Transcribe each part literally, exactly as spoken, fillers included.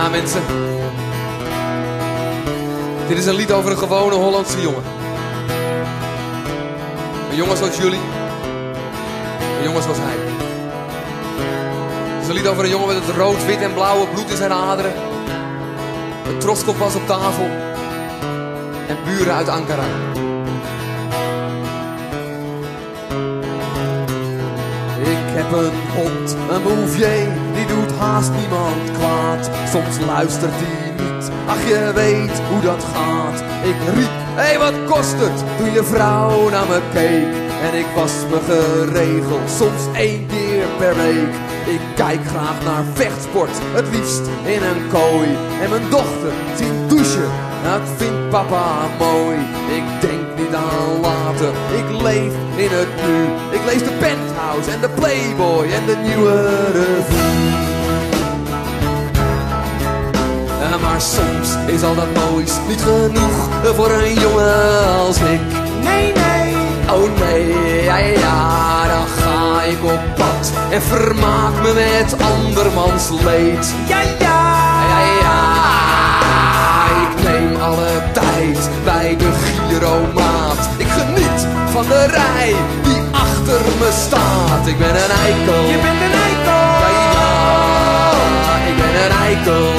Ja, mensen. Dit is een lied over een gewone Hollandse jongen. Een jongen zoals jullie. Een jongen zoals hij. Het is een lied over een jongen met het rood, wit en blauwe bloed in zijn aderen. Een troskompas op tafel. En buren uit Ankara. Ik heb een hond, een bouvier, die doet haast niemand kwaad. Soms luistert hij niet, ach je weet hoe dat gaat. Ik riep, hé hey, wat kost het, toen je vrouw naar me keek. En ik was me geregeld, soms één keer per week. Ik kijk graag naar vechtsport, het liefst in een kooi. En mijn dochter zien douchen, dat vindt papa mooi. Ik denk niet aan later, ik leef in het nu. Ik lees de Penthouse en de Playboy en de Nieuwe Revue. Ja, maar soms is al dat moois niet genoeg voor een jongen als ik. Nee, nee. Oh nee, ja, ja, dan ga ik op pad en vermaak me met andermans leed. Ja, ja. Ja, ja, ik neem alle tijd bij de giromaat. Ik geniet van de rij die achter me staat. Ik ben een eikel. Je bent een eikel. Ja, ja, ik ben een eikel.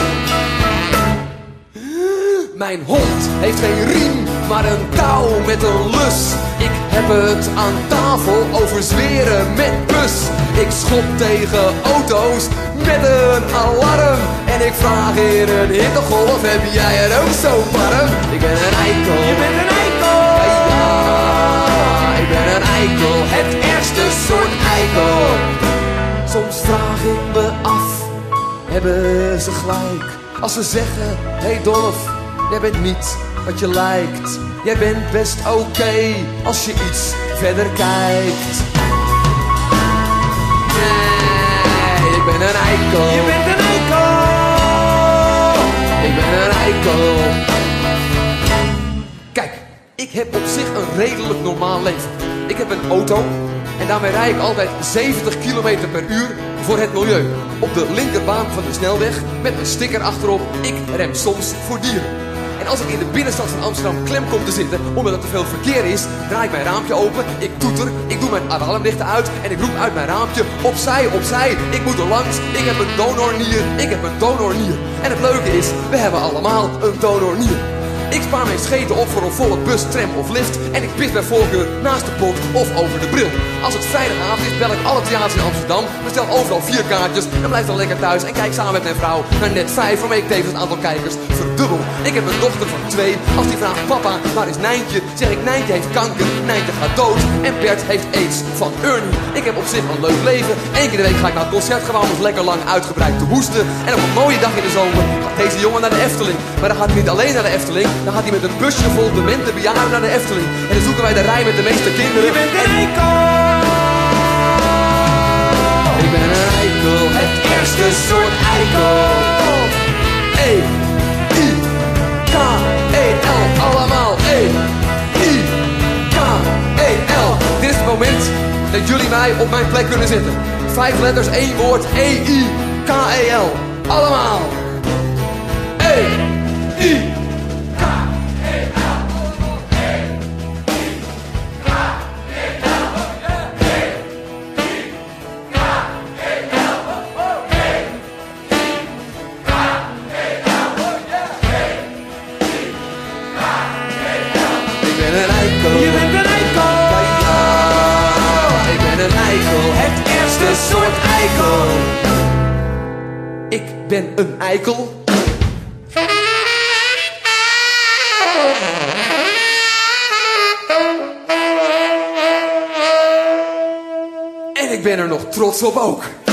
Mijn hond heeft geen riem, maar een touw met een lus. Ik heb het aan tafel over zweren met bus. Ik schop tegen auto's met een alarm. En ik vraag in een hittegolf, heb jij het ook zo warm? Ik ben een eikel. Je bent een eikel. Ja, ja, ik ben een eikel. Het ergste soort eikel. Soms vraag ik me af, hebben ze gelijk als ze zeggen, hé hey Dolf, jij bent niet wat je lijkt. Jij bent best oké okay als je iets verder kijkt. Nee, ik ben een eikel. Je bent een eikel. Ik ben een eikel. Kijk, ik heb op zich een redelijk normaal leven. Ik heb een auto en daarmee rijd ik altijd zeventig kilometer per uur voor het milieu. Op de linkerbaan van de snelweg met een sticker achterop, ik rem soms voor dieren. En als ik in de binnenstad van Amsterdam klem kom te zitten, omdat er te veel verkeer is, draai ik mijn raampje open, ik toeter, ik doe mijn alarmlichten uit en ik roep uit mijn raampje, opzij, opzij, ik moet er langs, ik heb een donornier, ik heb een donornier. En het leuke is, we hebben allemaal een donornier. Ik spaar mijn scheten op voor een volle bus, tram of lift en ik pis bij voorkeur naast de pot of over de bril. Als het vrijdagavond is, bel ik alle theaters in Amsterdam, bestel overal vier kaartjes en blijf dan lekker thuis en kijk samen met mijn vrouw naar net vijf, waarmee ik tevens het aantal kijkers verdubbel. Ik heb een dochter van twee, als die vraagt papa, waar is Nijntje? Zeg ik, Nijntje heeft kanker, Nijntje gaat dood en Bert heeft aids van Ernie. Ik heb op zich een leuk leven, Eén keer de week ga ik naar het concert gewoon eens lekker lang uitgebreid te hoesten. En op een mooie dag in de zomer gaat deze jongen naar de Efteling. Maar dan gaat hij niet alleen naar de Efteling, dan gaat hij met een busje vol demente bejaarden naar de Efteling. En dan zoeken wij de rij met de meeste kinderen. Je bent een eikel. Ik ben een eikel, het eerste soort eikel. E, I, K, E, L, allemaal E, I, K, E, L. Dit is het moment dat jullie mij op mijn plek kunnen zetten. Vijf letters, één woord, E, I, K, E, L. Allemaal. E, I, Je bent een eikel. Ja, ja, ik ben een eikel. Het eerste soort eikel. Ik ben een eikel. En ik ben er nog trots op ook.